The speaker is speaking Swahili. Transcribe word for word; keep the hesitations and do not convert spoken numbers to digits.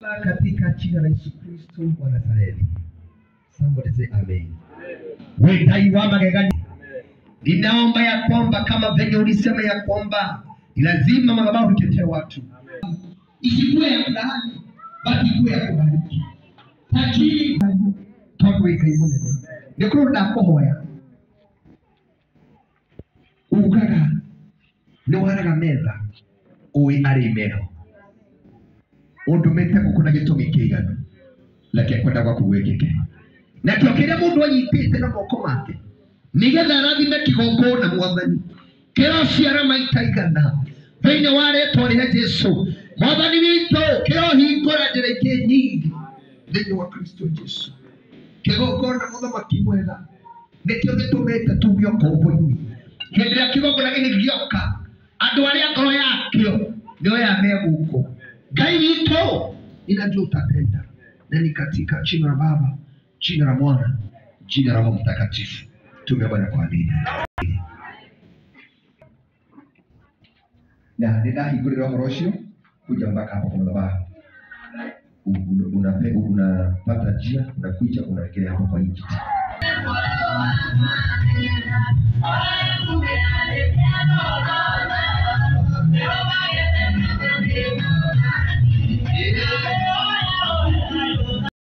katika jina la Yesu Kristo wa Nazareti. Somebody say amen. Wewe dai wa magegani. Ninaomba ya kwamba kama venye ulisema ya kwamba lazima madhabahu itetee watu. Isikuwe ya kulaani, bali ikuwe ya kubariki. Lakini toka ikaimune. Ndio na kuhoya. Ugaga ni waraga metha uwe ari meho. Undumete gukuna gitumi kigano lake kwenda kwa kuwekeke. Na kiokeria mundu anyitite na moko make. Nigetha rathime kigongona mwathani. Kero ciara maita igana. Thĩinĩ wa rĩĩtwa rĩa Jesũ. Mwathani witũ kero hingũra njĩra ingĩ nyingĩ thĩinĩ wa Kristo Jesũ. Kigongona mũthamaki mwega. Nĩkĩo gĩtũmĩte tuge ũkombo-inĩ. Hĩndĩ ĩrĩa kigongona gĩkĩ gĩoka, andũ arĩa ngoro yakĩo nĩo yame gũkũ. Ngai witũ ninajua utatenda. Na ni katika jina la Baba, jina la Mwana, jina la Roho Mtakatifu tumeomba na kuamini. Na ninahingũrĩra ũhoro ũcio kuja mpaka hapo kwa madhabahu. Unapenda unapata njia, unakuja unaelekea hapo kwa nchi.